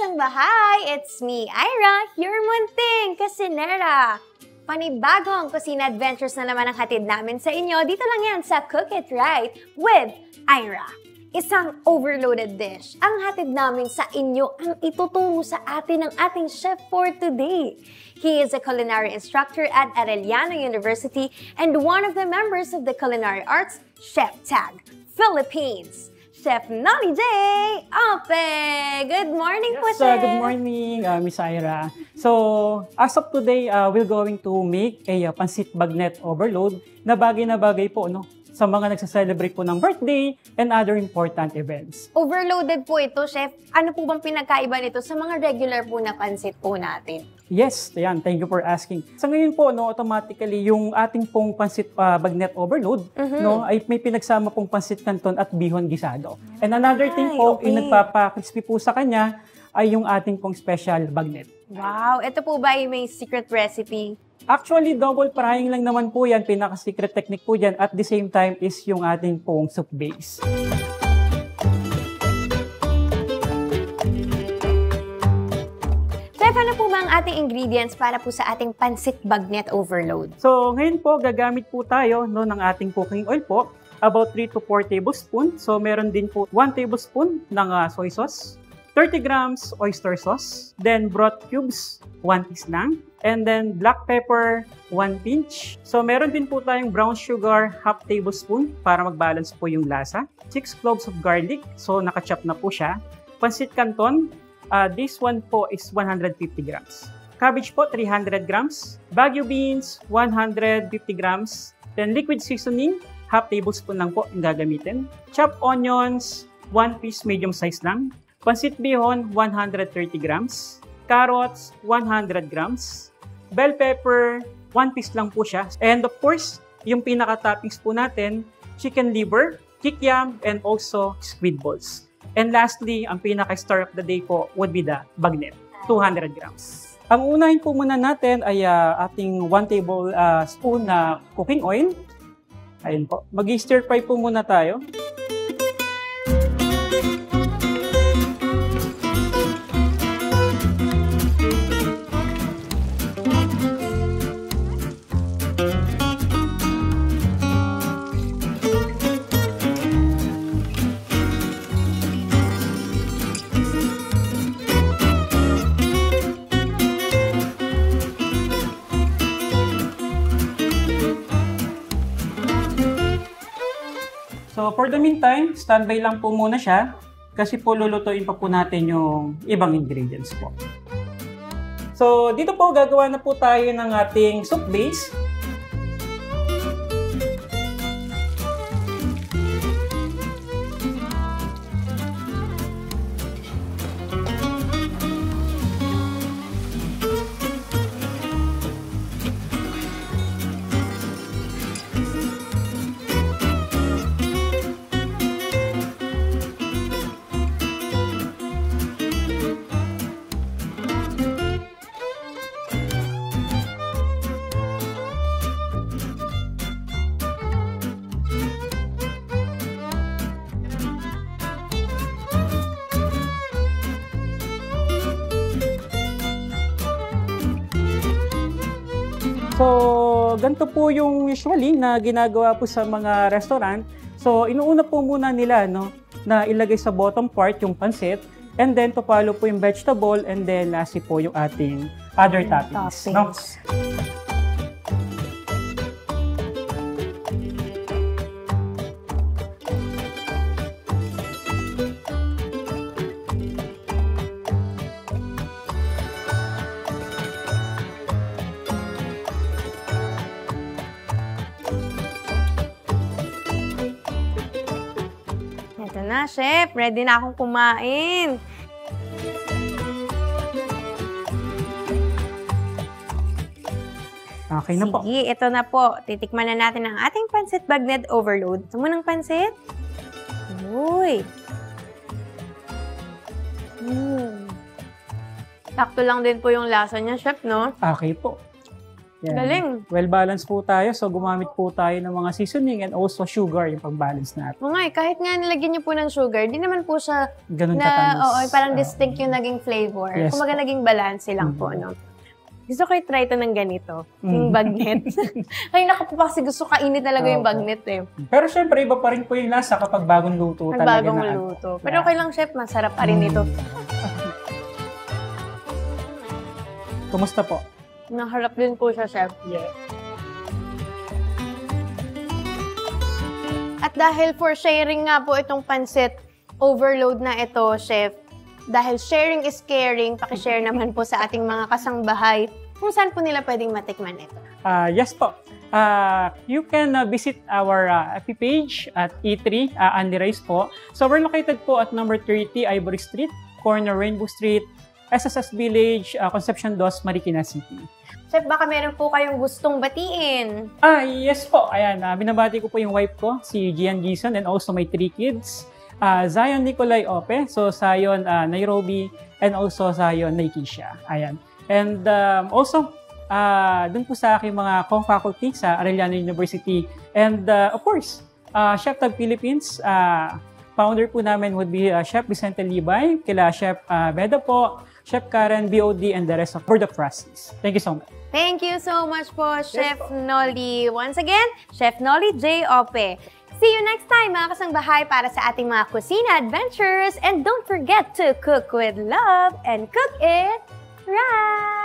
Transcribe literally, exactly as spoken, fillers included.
kasambahay! It's me, Ira, your munting kusinera. Panibagong kusina adventures na naman ang hatid namin sa inyo. Dito lang yan sa Cook It Right with Ira. Isang overloaded dish ang hatid namin sa inyo ang ituturo sa atin ng ating chef for today. He is a culinary instructor at Arellano University and one of the members of the Culinary Arts Chef Tag Philippines. Chef Nolly J. Ope! Good morning yes, po, uh, Chef! Good morning, uh, Miss Ira. So, as of today, uh, we're going to make a uh, pancit bagnet overload na bagay na bagay po, no? Sa mga nagsa-celebrate po ng birthday and other important events. Overloaded po ito, Chef. Ano po bang pinagkaiba nito sa mga regular po na pancit po natin? Yes, yan. Thank you for asking. Sa ngayon po, no, automatically, yung ating pong pancit uh, bagnet overload, mm-hmm. no, ay may pinagsama pong pancit canton at bihon gisado. And another ay, thing po, okay. yung nagpapa-crispy po sa kanya, ay yung ating pong special bagnet. Wow! Ito po ba ay may secret recipe? Actually, double frying lang naman po yan. Pinaka-secret technique po yan. At the same time is yung ating pong soup base. Chef, ano po ba ang ating ingredients para po sa ating pancit bagnet overload? So, ngayon po, gagamit po tayo no, ng ating cooking oil po. About three to four tablespoons. So, meron din po one tablespoon ng uh, soy sauce. thirty grams oyster sauce. Then, broth cubes, one piece lang. And then, black pepper, one pinch. So, meron din po tayong brown sugar, half tablespoon para mag-balance po yung lasa. six cloves of garlic. So, nakachop na po siya. Pancit canton, uh, this one po is one hundred fifty grams. Cabbage po, three hundred grams. Baguio beans, one hundred fifty grams. Then, liquid seasoning, half tablespoon lang po yung gagamitin. Chopped onions, one piece medium size lang. Pancit bihon, one hundred thirty grams. Carrots, one hundred grams. Bell pepper, one piece lang po siya. And of course, yung pinaka-toppings po natin, chicken liver, kikiam, and also squid balls. And lastly, ang pinaka-star of the day po would be the bagnet, two hundred grams. Ang unahin po muna natin ay uh, ating one table uh, spoon na cooking oil. Ayun po. Mag-stir fry po muna tayo. So, for the meantime, standby lang po muna siya kasi po lulutuin pa po natin yung ibang ingredients po. So, dito po gagawa na po tayo ng ating soup base. So, ganito po yung usually na ginagawa po sa mga restaurant. So, inuuna po muna nila no, na ilagay sa bottom part yung pancit and then to follow po yung vegetable and then lastly po yung ating other toppings. No? Ito na, Chef. Ready na akong kumain. Okay na po. Sige, ito na po. Titikman na natin ang ating pancit bagnet overload. Gusto mo ng pancit? Uy! Mm. Sakto lang din po yung lasa niya, Chef, no? Okay po. Yan. Galing. Well-balanced po tayo. So, gumamit po tayo ng mga seasoning and also sugar yung pag-balance natin. O nga, eh, kahit nga nilagyan niyo po ng sugar, di naman po siya Ganun na, katamis. oo, parang Ah, distinct yung naging flavor. Yes Kumaga po. naging balance lang po, no? Gusto ko i-try ito ng ganito, yung Mm. bagnet. Ay, naku po kasi gusto kainit talaga yung Opo. bagnet eh. Pero syempre, iba pa rin po yung lasa kapag bagong luto Pag talaga bagong na. luto. Pero okay lang, chef, masarap pa rin ito. Kumusta po? Naharap din po siya, chef. Yeah. At dahil for sharing nga po itong pansit overload na ito, chef, dahil sharing is caring, pakishare naman po sa ating mga kasangbahay kung saan po nila pwedeng matikman ito. Uh, yes po. Uh, you can uh, visit our uh, F B page at E three, uh, Andy Rice po. So we're located po at number thirty, Ivory Street, corner Rainbow Street, S S S Village, uh, Concepcion dos, Marikina City. Chef, baka meron po kayong gustong batiin. Ah, yes po. Ayan, uh, binabati ko po yung wife ko, si Gian Gison, and also my three kids. Uh, Zion Nicolay Ope, so Zion uh, Nairobi, and also Zion Naikisha. Ayan. And um, also, uh, dun po sa aking mga co-faculty sa Arellano University. And uh, of course, uh, Chef Tab Philippines, uh, founder po namin would be uh, Chef Vicente Libay, kila Chef uh, Beda po, Chef Karen, B O D, and the rest of Board of Trustees. Thank you so much. Thank you so much po, Chef po. Nolly. Once again, Chef Nolly J. Ope. See you next time, mga kasangbahay, para sa ating mga kusina adventures. And don't forget to cook with love and cook it right!